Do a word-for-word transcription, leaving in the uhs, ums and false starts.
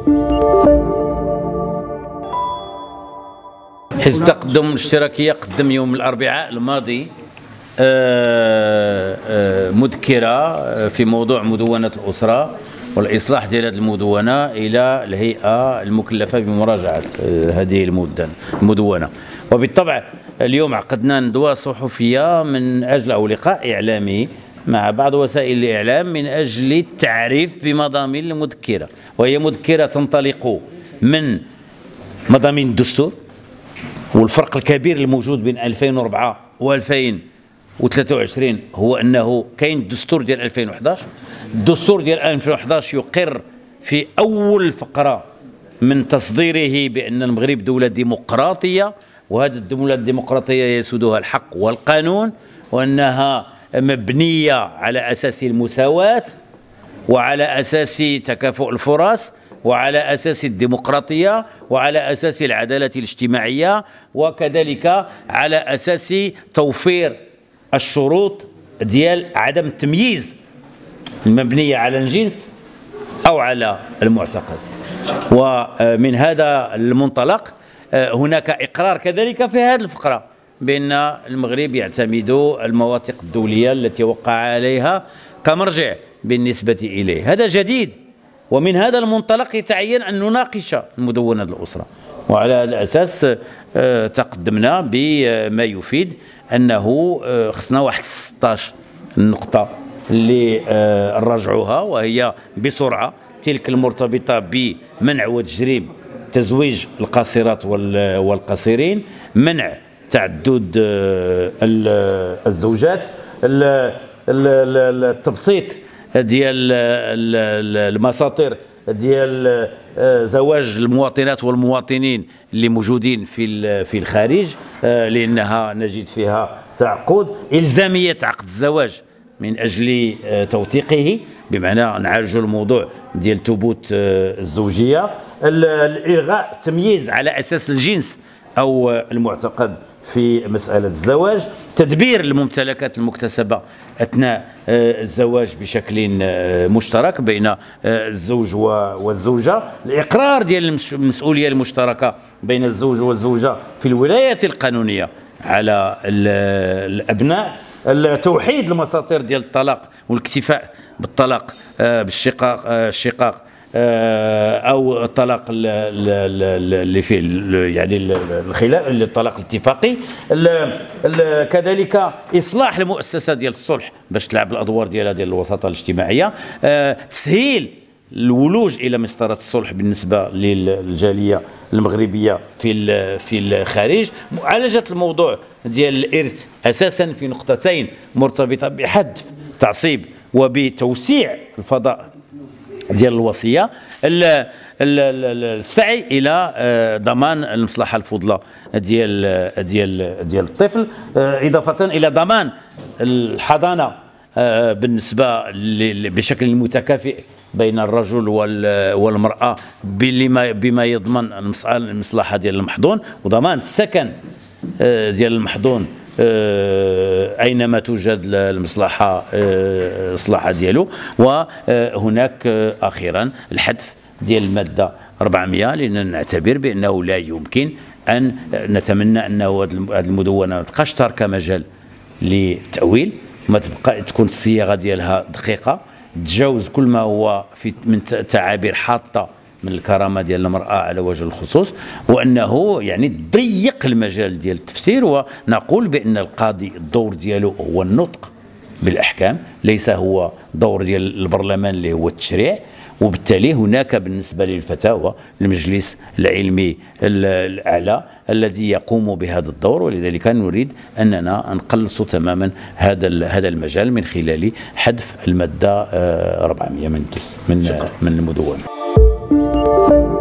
حزب التقدم الاشتراكية قدم يوم الأربعاء الماضي مذكرة في موضوع مدونة الأسرة والإصلاح ديال هذه المدونة إلى الهيئة المكلفة بمراجعة هذه المدونة. وبالطبع اليوم عقدنا ندوة صحفية من أجل أو لقاء إعلامي مع بعض وسائل الإعلام من أجل التعريف بمضامين المذكرة، وهي مذكرة تنطلق من مضامين الدستور والفرق الكبير الموجود بين ألفين وأربعة و ألفين وثلاثة وعشرين هو أنه كاين الدستور ديال ألفين وأحد عشر. الدستور ديال ألفين وأحد عشر يقر في أول فقرة من تصديره بأن المغرب دولة ديمقراطية، وهذه الدولة الديمقراطية يسودها الحق والقانون، وأنها مبنية على أساس المساواة وعلى أساس تكافؤ الفرص وعلى أساس الديمقراطية وعلى أساس العدالة الاجتماعية، وكذلك على أساس توفير الشروط ديال عدم التمييز المبنية على الجنس أو على المعتقد. ومن هذا المنطلق هناك إقرار كذلك في هذه الفقرة بأن المغرب يعتمد المواثيق الدولية التي وقع عليها كمرجع بالنسبة إليه. هذا جديد، ومن هذا المنطلق يتعين أن نناقش مدونة الأسرة، وعلى هذا الأساس تقدمنا بما يفيد أنه خصنا واحد ستة عشر نقطة اللي نراجعوها، وهي بسرعة تلك المرتبطة بمنع وتجريم تزويج القاصرات والقاصرين، منع تعدد الزوجات، التبسيط ديال المساطر ديال زواج المواطنات والمواطنين اللي موجودين في في الخارج، لانها نجد فيها تعقد، الزاميه عقد الزواج من اجل توثيقه، بمعنى نعالجوا الموضوع ديال ثبوت الزوجيه، الالغاء التمييز على اساس الجنس او المعتقد في مسألة الزواج، تدبير الممتلكات المكتسبة أثناء الزواج بشكل مشترك بين الزوج والزوجة، الإقرار ديال المسؤولية المشتركة بين الزوج والزوجة في الولاية القانونية على الأبناء، توحيد المساطر ديال الطلاق والاكتفاء بالطلاق بالشقاق الشقاق او الطلاق اللي فيه يعني الخلاف، الطلاق الاتفاقي، كذلك اصلاح المؤسسات ديال الصلح باش تلعب الادوار ديالها ديال الوساطه الاجتماعيه، تسهيل الولوج الى مسطره الصلح بالنسبه للجاليه المغربيه في في الخارج، معالجه الموضوع ديال الارث اساسا في نقطتين مرتبطه بحد التعصيب وبتوسيع الفضاء ديال الوصيه، السعي الى ضمان المصلحه الفضلى ديال ديال ديال الطفل، اضافه الى ضمان الحضانه بالنسبه بشكل متكافئ بين الرجل والمراه بما بما يضمن المصلحه ديال المحظون، وضمان السكن ديال المحظون أينما توجد المصلحة الصلاحة ديالو. وهناك أخيرا الحذف ديال المادة أربعمائة، لأننا نعتبر بأنه لا يمكن أن نتمنى أنه هذه المدونة ما تبقاش تاركة مجال للتأويل، ما تبقى تكون الصياغة ديالها دقيقة، تجاوز كل ما هو في من تعابير حاطة من الكرامه ديال المراه على وجه الخصوص، وانه يعني ضيق المجال ديال التفسير. ونقول بان القاضي الدور ديالو هو النطق بالاحكام، ليس هو دور ديال البرلمان اللي هو التشريع، وبالتالي هناك بالنسبه للفتاوى المجلس العلمي الاعلى الذي يقوم بهذا الدور، ولذلك نريد اننا نقلص تماما هذا هذا المجال من خلال حذف الماده أربعمائة من من من المدونه.